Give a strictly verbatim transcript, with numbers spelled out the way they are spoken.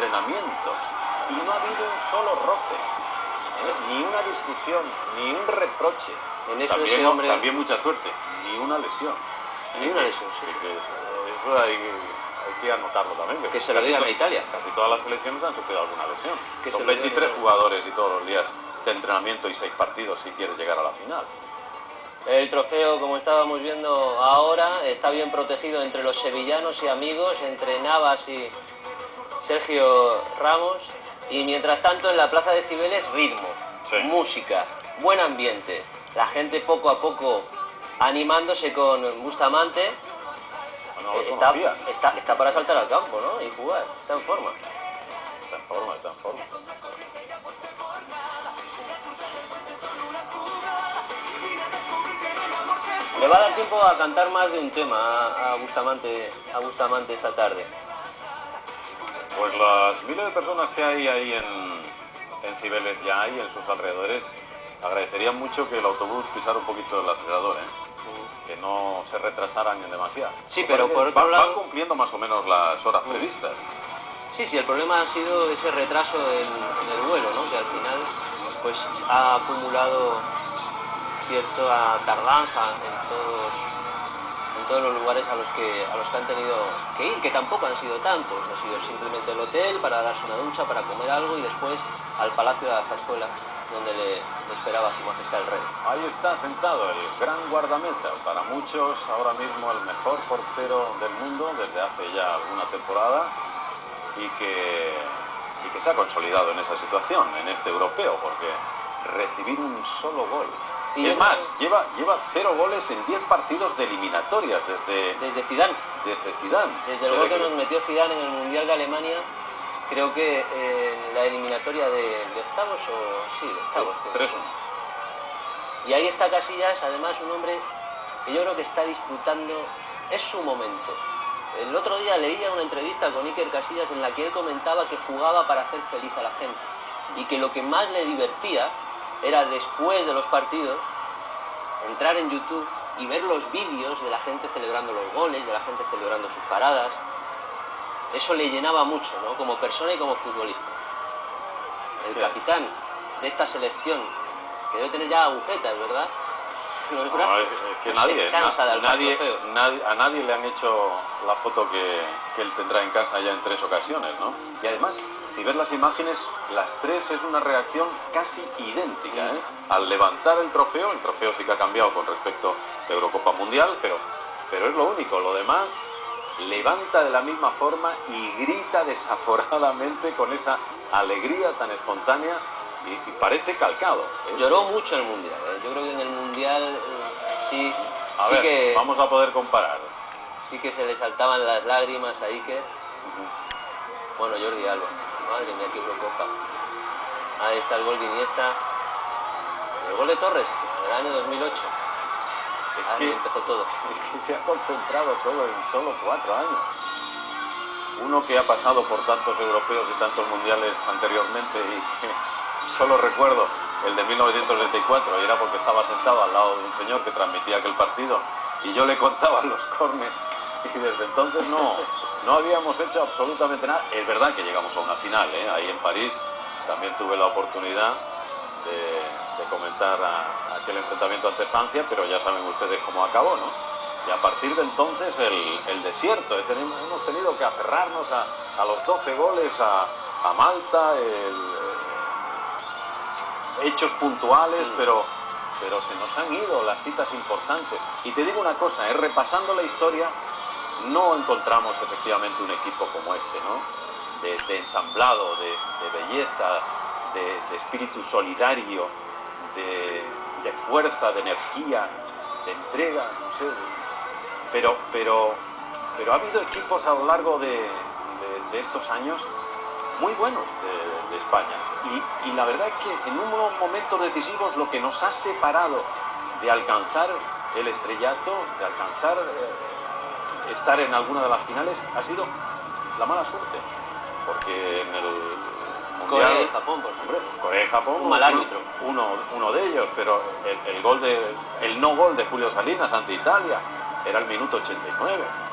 entrenamientos y no ha habido un solo roce, ¿eh? Ni una discusión, ni un reproche. En eso también, ese hombre... también mucha suerte, ni una lesión. Ni una lesión, sí. Que, que, eso hay, hay que anotarlo también. Que, que se lo digan a Italia. Casi todas las selecciones han sufrido alguna lesión. Que Son veintitrés jugadores y todos los días de entrenamiento y seis partidos si quieres llegar a la final. El trofeo, como estábamos viendo ahora, está bien protegido entre los sevillanos y amigos, entre Navas y Sergio Ramos. Y mientras tanto, en la plaza de Cibeles, ritmo, sí. música, buen ambiente. La gente poco a poco animándose con Bustamante. No lo está, está, está para saltar al campo, ¿no? Y jugar. Está en forma. Está en forma, está en forma. Le va a dar tiempo a cantar más de un tema a, a, Bustamante, a Bustamante esta tarde. Pues las miles de personas que hay ahí en, en Cibeles ya hay, en sus alrededores, agradecerían mucho que el autobús pisara un poquito el acelerador, ¿eh? Mm. Que no se retrasaran en demasiado. Sí, pero por otro van, lado... van cumpliendo más o menos las horas mm. previstas. Sí, sí, el problema ha sido ese retraso en, en el vuelo, ¿no? Que al final pues ha acumulado cierta tardanza en todos, en todos los lugares a los, que, a los que han tenido que ir, que tampoco han sido tantos. Ha sido simplemente el hotel para darse una ducha, para comer algo y después al Palacio de la Zarzuela, donde le, le esperaba su majestad el rey. Ahí está sentado el gran guardameta, para muchos ahora mismo el mejor portero del mundo desde hace ya alguna temporada y que, y que se ha consolidado en esa situación, en este europeo, porque recibir un solo gol. Y es más, no... lleva, lleva cero goles en diez partidos de eliminatorias desde... Desde Zidane. Desde Zidane. Desde el gol que nos metió Zidane en el Mundial de Alemania, creo que en la eliminatoria de, de octavos o... sí, de octavos. tres uno. Y ahí está Casillas, además un hombre que yo creo que está disfrutando, es su momento. El otro día leía una entrevista con Iker Casillas en la que él comentaba que jugaba para hacer feliz a la gente y que lo que más le divertía era después de los partidos entrar en YouTube y ver los vídeos de la gente celebrando los goles, de la gente celebrando sus paradas. Eso le llenaba mucho, ¿no? Como persona y como futbolista. El sí. capitán de esta selección, que debe tener ya agujetas, ¿verdad? No, es que nadie, na, nadie, nadie, a nadie le han hecho la foto que, que él tendrá en casa ya en tres ocasiones, ¿no? Y además, si ves las imágenes, las tres es una reacción casi idéntica, ¿eh? Al levantar el trofeo, el trofeo sí que ha cambiado con respecto a Eurocopa Mundial, pero, pero es lo único, lo demás levanta de la misma forma y grita desaforadamente con esa alegría tan espontánea y, y parece calcado, ¿eh? Lloró mucho en el Mundial, ¿eh? Yo creo que en el Mundial eh, sí, a sí ver, que... vamos a poder comparar. Sí que se le saltaban las lágrimas a Iker. Uh-huh. Bueno, Jordi Alba. Madre mía, qué Eurocopa. Ahí está el gol de Iniesta. El gol de Torres, en el año dos mil ocho. Es Ahí que empezó todo. Es que se ha concentrado todo en solo cuatro años. Uno que ha pasado por tantos europeos y tantos mundiales anteriormente y que solo recuerdo el de mil novecientos setenta y cuatro, y era porque estaba sentado al lado de un señor que transmitía aquel partido y yo le contaba los córners y desde entonces no... No habíamos hecho absolutamente nada. Es verdad que llegamos a una final, ¿eh? Ahí en París también tuve la oportunidad de, de comentar a, a aquel enfrentamiento ante Francia, pero ya saben ustedes cómo acabó, ¿no? Y a partir de entonces el, el desierto. Hemos tenido que aferrarnos a, a los doce goles, a, a Malta, el, eh, hechos puntuales, mm. pero, pero se nos han ido las citas importantes. Y te digo una cosa, ¿eh? Repasando la historia, no encontramos efectivamente un equipo como este, ¿no? De, de ensamblado, de, de belleza, de, de espíritu solidario, de, de fuerza, de energía, de entrega, no sé. Pero, pero, pero ha habido equipos a lo largo de, de, de estos años muy buenos de, de España. Y, y la verdad es que en unos momentos decisivos lo que nos ha separado de alcanzar el estrellato, de alcanzar... Eh, estar en alguna de las finales ha sido la mala suerte, porque en el Mundial, Corea y Japón, por ejemplo, Corea y Japón, un mal árbitro, uno, uno de ellos, pero el, el gol de el no gol de Julio Salinas ante Italia era el minuto ochenta y nueve.